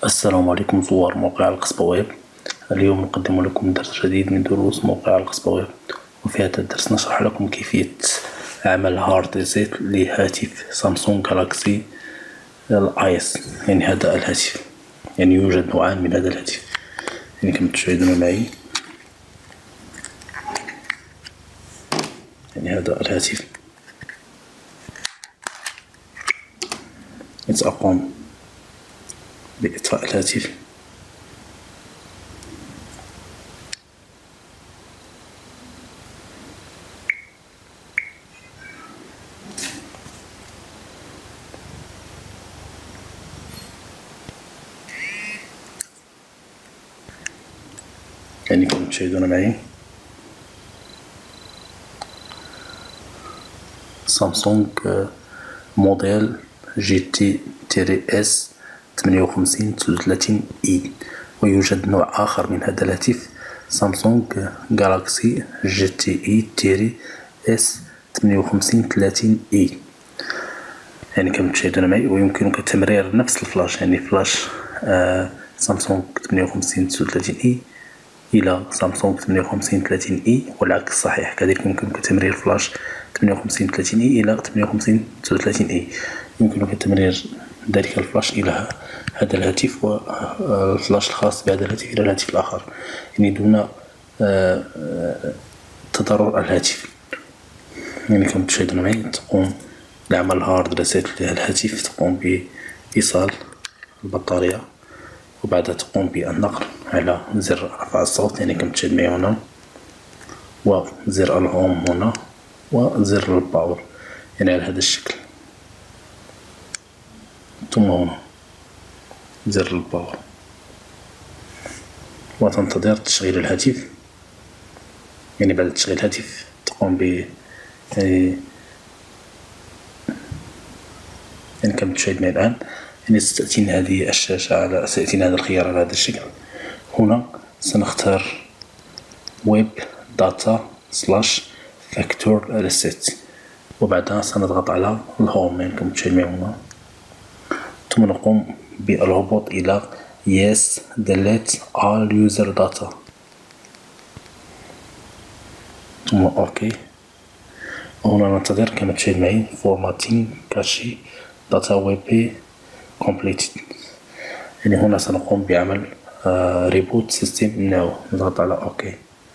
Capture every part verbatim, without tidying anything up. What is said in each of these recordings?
السلام عليكم زوار موقع القصبة ويب. اليوم نقدم لكم درس جديد من دروس موقع القصبة ويب، وفي هذا الدرس نشرح لكم كيفية عمل هارد ريسيت لهاتف سامسونج جالاكسي الايس. يعني هذا الهاتف، يعني يوجد نوعان من هذا الهاتف، يعني كما تشاهدون معي. يعني هذا الهاتف سأقوم بإطفاء الهاتف. يعني كما تشاهدون معي سامسونج موديل جي تي اس ثمانية وخمسين تسعة وثلاثين اي. ويوجد نوع آخر من هذا الهاتف سامسونج جالاكسي جي تي اي تيري اس ثمانية وخمسين ثلاثين اي. يعني كما تشاهدون معي، ويمكنك تمرير نفس الفلاش، يعني فلاش آه سامسونج ثمانية وخمسين تسعة وثلاثين اي إلى سامسونج ثمانية وخمسين ثلاثين اي، والعكس صحيح. كذلك يمكنك تمرير فلاش ثمانية وخمسين ثلاثين اي إلى ثمانية وخمسين تسعة وثلاثين اي. يمكنك تمرير ذلك الفلاش إلى هذا الهاتف، والفلاش الخاص بهذا الهاتف إلى الهاتف الآخر، يعني دون تضرر الهاتف. يعني كما تشاهدون معي، تقوم بعمل هارد ريسيت للهاتف، تقوم بإيصال البطارية، وبعدها تقوم بالنقر على زر رفع الصوت، يعني كما تشاهد معي هنا، وزر الهوم هنا، وزر الباور، يعني على هذا الشكل. ثم هنا زر الباور، وتنتظر تشغيل الهاتف. يعني بعد تشغيل الهاتف تقوم ب يعني يعني كما تشاهد معي الآن، يعني ستأتينا هذه الشاشة على سيأتينا هذا الخيار على هذا الشكل. هنا سنختار ويب داتا سلاش فاكتور ريسيت، وبعدها سنضغط على الهوم، يعني كما تشاهد معي هنا. ثم نقوم بالهبوط إلى yes delete all user data، ثم اوكي. وهنا ننتظر كما تشاهد معي formatting cache data web completed. يعني هنا سنقوم بعمل ريبوت سيستم ناو، نضغط على اوكي.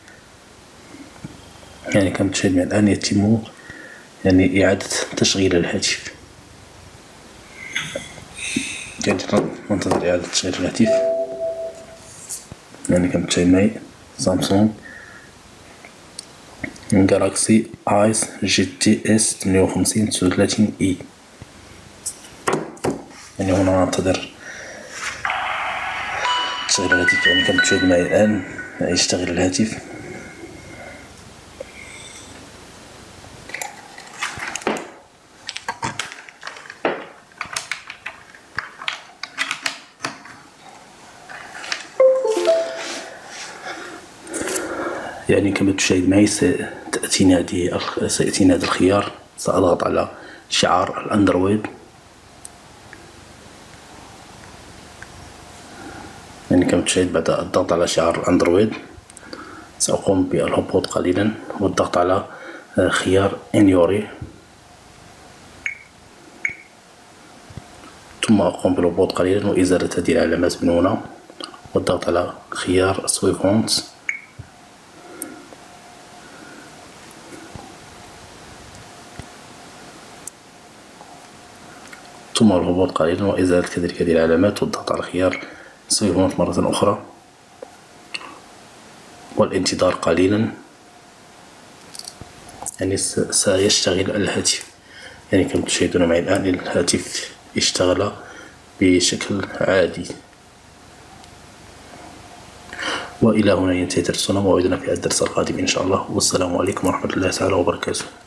يعني كما تشاهد معي الآن يتم يعني إعادة تشغيل الهاتف. يعني ننتظر إعادة تشغيل الهاتف. يعني كما تشاهد معي سامسونج جالاكسي ايس جي تي اس ثمانية وخمسين تسعة وثلاثين اي. يعني هنا ننتظر تشغيل الهاتف. يعني كما تشاهد معي الآن يشتغل الهاتف. يعني كما تشاهد معي ستأتيني هذه سيأتيني هذا الخيار. سأضغط على شعار الأندرويد. يعني كما تشاهد بعد الضغط على شعار الأندرويد سأقوم بالهبوط قليلا والضغط على خيار انيوري، ثم أقوم بالهبوط قليلا وإزالة هذه العلامات من هنا، والضغط على خيار سويفونت، ثم الهبوط قليلا وإزالة كذلك هذه العلامات، والضغط على خيار سويفونت مرة أخرى، والانتظار قليلا. يعني سيشتغل الهاتف. يعني كما تشاهدون معي الآن الهاتف اشتغل بشكل عادي. وإلى هنا ينتهي درسنا، موعدنا في الدرس القادم إن شاء الله، والسلام عليكم ورحمة الله تعالى وبركاته.